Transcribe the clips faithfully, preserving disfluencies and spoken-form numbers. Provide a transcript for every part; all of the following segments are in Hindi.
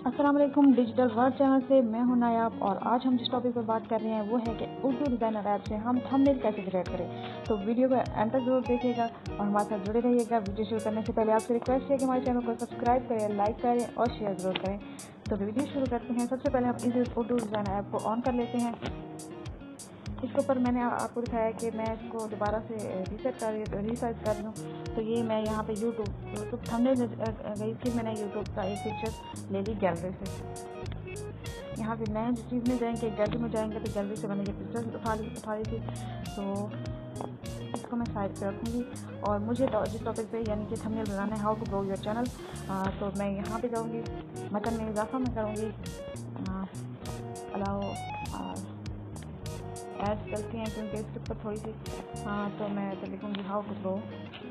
अस्सलाम वालेकुम। डिजिटल वर्ल्ड चैनल से मैं हूं नायाब और आज हम जिस टॉपिक पर बात कर रहे हैं वो है कि उर्दू डिज़ाइनर ऐप से हम थंबनेल कैसे क्रिएट करें। तो वीडियो को एंड तक जरूर देखिएगा और हमारे साथ जुड़े रहिएगा। वीडियो शुरू करने से पहले आपसे रिक्वेस्ट है कि हमारे चैनल को सब्सक्राइब करें, लाइक करें और शेयर जरूर करें। तो वीडियो शुरू करते हैं। सबसे पहले हम इस उर्दू डिज़ाइनर ऐप को ऑन कर लेते हैं। इसके ऊपर मैंने आपको दिखाया कि मैं इसको दोबारा से रीसेट कर रीसाइज कर लूँ। तो ये मैं यहाँ पे यूट्यूब यूट्यूब थंबनेल गई थी, मैंने यूट्यूब का एक पिक्चर ले ली गैलरी से। यहाँ पे नए जिस चीज़ में जाएंगे, गैलरी में जाएंगे तो गैलरी से मैंने ये पिक्चर उठा ली उठा ली थी। तो इसको मैं साइड पे रखूँगी और मुझे जिस टॉपिक पे यानी कि थंबनेल बनाना है, how to grow your channel, तो मैं यहाँ पे जाऊँगी, मटन में इजाफा मैं करूँगी, अलाउ ऐड चलती हैं क्योंकि इसके ऊपर थोड़ी सी हाँ तो मैं तो लिखूँगी how to grow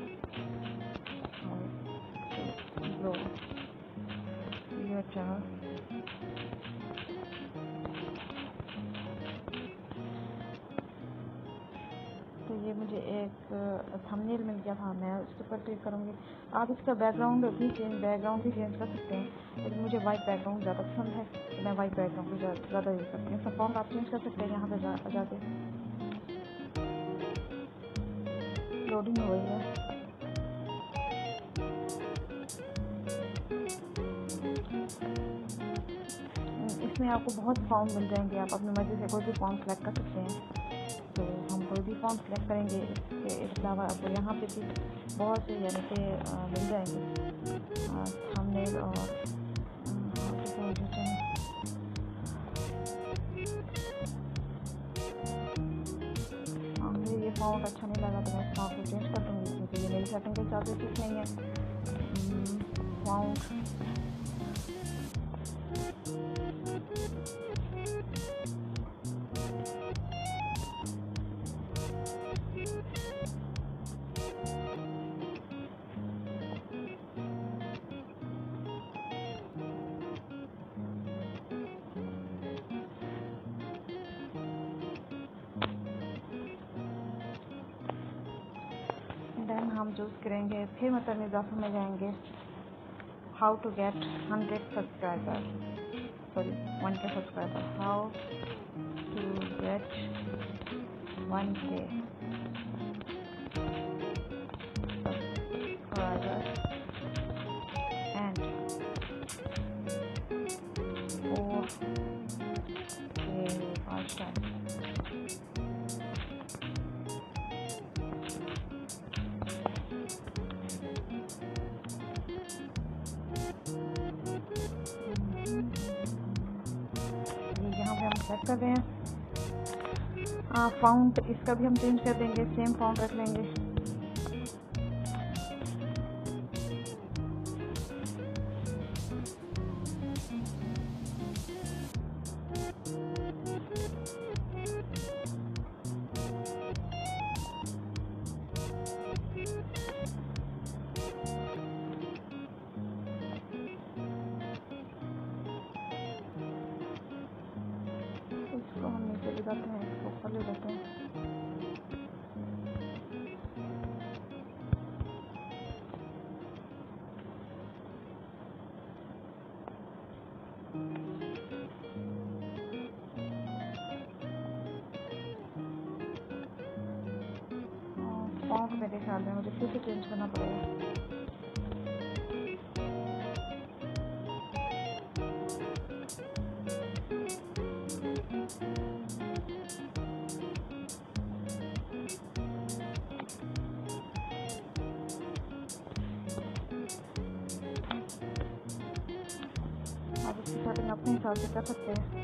grow your channel. तो ये मुझे एक थंबनेल मिल गया था, मैं उसके ऊपर क्लिक करूँगी। आप इसका बैकग्राउंड भी चेंज बैकग्राउंड भी चेंज कर सकते हैं, लेकिन मुझे वाइट बैकग्राउंड ज़्यादा पसंद है तो मैं वाइट बैकग्राउंड भी ज़्यादा यूज़ करती हूँ। सब फॉन्ट आप चेंज कर सकते हैं यहाँ पे जा, जाके लोडिंग हो रही है। इसमें आपको बहुत फॉर्म मिल जाएंगे, आप अपनी मर्ज़ी से कोई भी फॉर्म सेलेक्ट कर सकते हैं। तो हम कोई भी फॉर्म सेलेक्ट करेंगे। इसके अलावा आपको यहाँ पे भी बहुत से यानी कि मिल जाएंगे थंबनेल और मुझे ये फॉर्म अच्छा नहीं लगा तो मैं फॉर्म को चेंज कर दूँगी क्योंकि ये मेरी सेटिंग के हिसाब से ठीक नहीं है। फॉर्म देन हम चूज़ करेंगे, फिर मतलब इजाफा में जाएंगे, how to get hundred subscriber sorry one K subscriber how to get one K subscriber and four K watch time. Set कर रहे हैं। फाउंट इसका भी हम चेंज कर देंगे, सेम फाउंट रख लेंगे। इसको हम नीचे ले जाते हैं, इसको ऊपर ले जाते हैं। फॉन्ट मेरे ख्याल में मुझे फिर से चेंज करना पड़ेगा। आप इसकी सेटिंग अपने हिसाब से कर सकते हैं।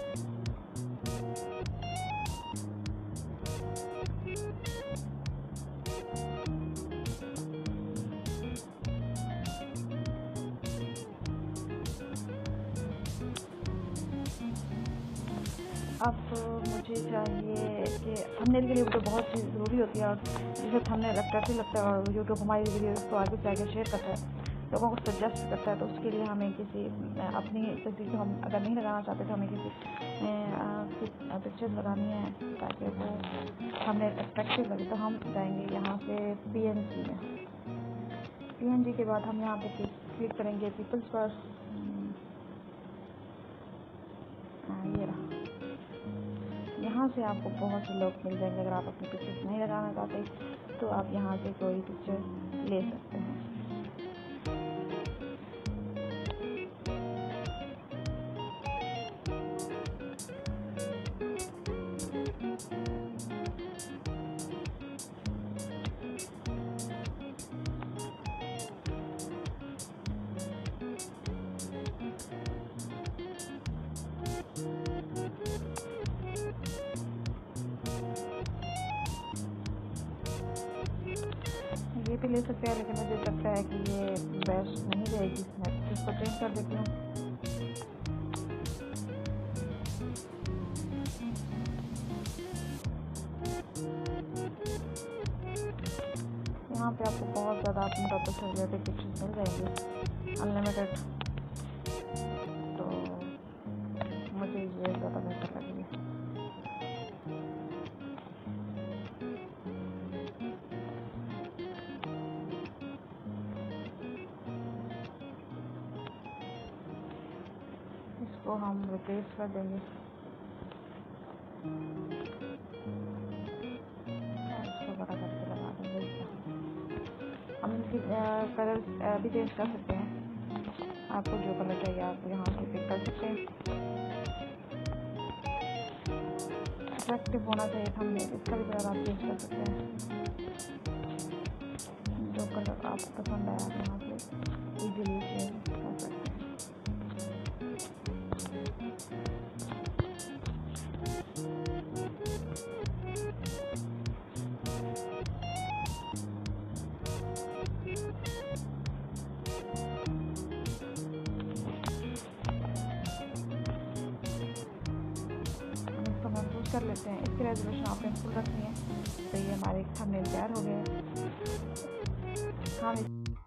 अब मुझे चाहिए कि थंबनेल के लिए वीडियो बहुत चीज़ ज़रूरी होती है और जिसे थंबनेल अट्रैक्टिव लगता है और यूट्यूब हमारी वीडियो को आगे से आगे शेयर करता है, लोगों को सजेस्ट करता है। तो उसके लिए हमें किसी अपनी किसी को हम अगर नहीं लगाना चाहते तो हमें किसी पिक्चर लगानी है ताकि वो हमें अट्रैक्टिव लगे। तो हम जाएंगे यहाँ से पीएनजी में। पीएनजी के बाद हम यहाँ पे क्लिक करेंगे पीपल्स पर। ये रहा। यहाँ से आपको बहुत से लोग मिल जाएंगे। अगर आप अपनी पिक्चर्स नहीं लगाना चाहते तो आप यहाँ से कोई पिक्चर ले सकते हैं। ये भी ले सकते हैं, लेकिन मुझे लगता है कि ये बेस्ट नहीं रहेगी। मैं इसको चेंज कर देती हूँ। यहाँ पे आपको बहुत ज़्यादा अपने टॉपिक से रिलेटेड पिक्चर्स मिल जाएंगे, अनलिमिटेड। तो मुझे ये ज़्यादा बेहतर लगी है। इसको हम रिप्लेस कर देंगे। इसको बड़ा करके लगा देंगे। हम इनकी कलर भी चेंज कर सकते हैं। आपको जो कलर चाहिए आप यहाँ से पिक कर सकते हैं। अट्रैक्टिव होना चाहिए हमने, इसका भी कलर आप चेंज कर सकते हैं। जो कलर आपको पसंद आया आप यहाँ से इजीली चेंज कर सकते हैं। कर लेते हैं। इसकी रेजोल्यूशन आपने फुल रखनी है। तो ये हमारे थंबनेल तैयार हो गए हैं। हम